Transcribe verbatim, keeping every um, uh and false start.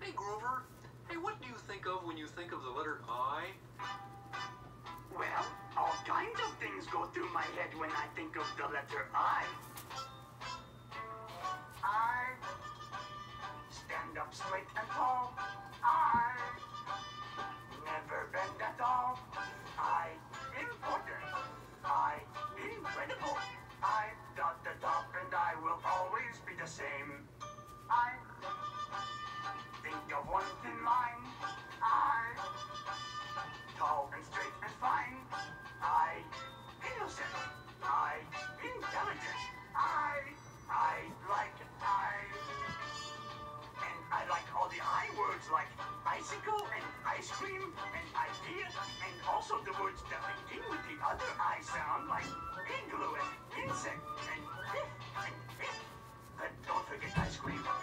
Hey, Grover. Hey, what do you think of when you think of the letter I? Well, all kinds of things go through my head when I think of the letter I. I stand up straight and tall. I never bend at all. I important. I incredible. I dot the top and I will always be the same. I think of one thin line. I tall and straight and fine. I innocent. I intelligent. I I like I. And I like all the I words like bicycle and ice cream and idea, and also the words that begin with the other I sound like igloo and insect and fifth and fifth. But don't forget ice cream.